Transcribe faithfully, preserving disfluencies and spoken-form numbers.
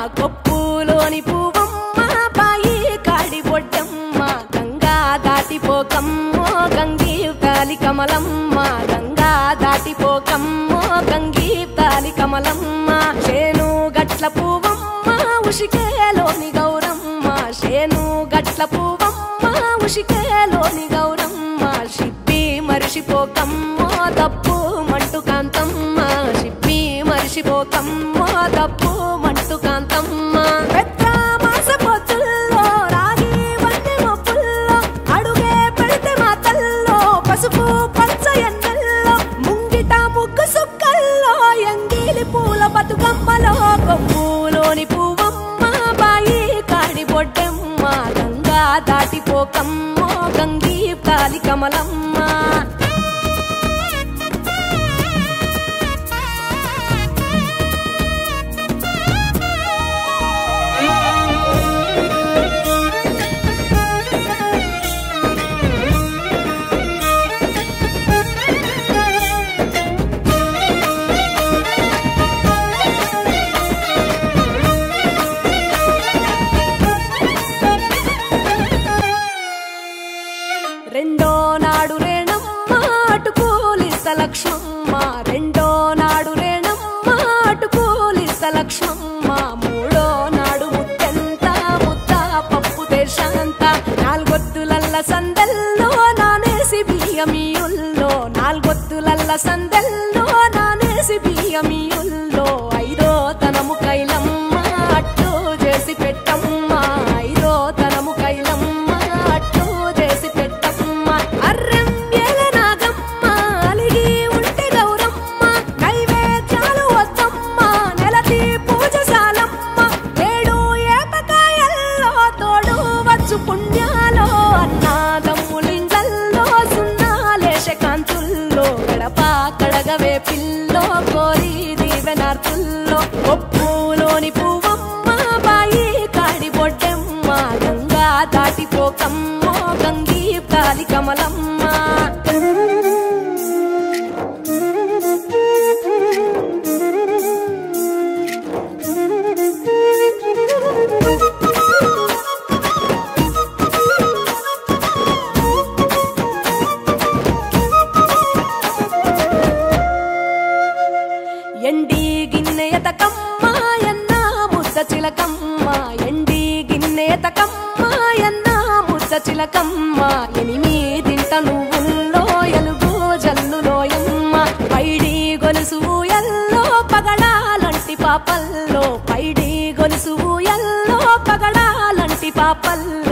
కొప్పులోని పువ్వమ్మ బాయి కాడి బొడ్డమ్మ గంగా దాటిపోకమ్మో గంగీ తాలి కమలమ్మ గంగా దాటిపోకమ్మో గంగీ తాలి కమలమ్మ శేను గట్ల పువ్వమ్మ ఉషికేలోని గౌరమ్మ శేను గట్ల పువ్వమ్మ ఉషికేలోని గౌరమ్మ షిప్పి మరిషిపోకమ్మో తప్పు మంటు కాంతమ్మ షిప్పి మరిషిపోకమ్మో తప్పు మంటు కాంతమ్మ పెద్ద మాస పొత్తుల్లో రాగి వన్నె మొప్పుల్లో అడుగే పెడితే మాతల్లో పసుపు పచ్చ ఎన్నెల్లో ముంగిట ముగ్గు సుక్కల్లో ఎంగిలి పూల బతుకమ్మలో కొప్పులోని పువ్వమ్మ బాయి కాడి బొడ్డమ్మ గంగా దాటిపోకమ్మో గంగీ తాలి కమలమ్మ రెండో నాడు రేణమ్మ అటుకూలిస్త లక్ష్మమ్మ రెండో నాడు రేణమ్మ అటుకూలిస్త లక్ష్మమ్మ మూడో నాడు ముత్తెంత ముద్ద పప్పు దేశంత నాలుగొత్తులల్ల సందెల్లో నానేసి బియ్యమియుల్లో నాలుగొత్తులల్ల సందెల్లో నానేసి బియ్యమియుల్లో ఐదో తనము కైలమ్మ అట్టు చేసి పెట్టమ్మ ఐదో తనము కైలమ్మ అట్టు చేసి పెట్టమ్మ అర్రం ఏల నాగమ్మ అలిగి ఉంటే గౌరమ్మ నైవేద్యాలు వద్దమ్మ నెలతి పూజశాలమ్మ ఏడు ఏపకాయల్లో తోడు వచ్చు పుణ్యాలో అన్నాదమ్ములింగల్లో సున్నాలేశ కాంతుల్లో గడప కడగవే పిల్లో కోరి దీవెనార్తుల్లో కొప్పులోని పువ్వమ్మ బాయి కాడి బొడ్డమ్మ గంగా దాటిపోకమ్మో గంగీ తాలి కమలమ్మ ఎండి గిన్నెయతకమ్మ ఎన్న ముద్ద చిలకమ్మ ఎండి గిన్నెయతకమ్మ ఎన్న ముద్ద చిలకమ్మ ఎనిమిదింట నువ్వుల్లో ఎలుగు జల్లులోయమ్మ పైడి గొలుసు ఎల్లో పగడాలంటి పాపల్లో పైడి గొలుసు ఎల్లో పగడాలంటి పాపల్లో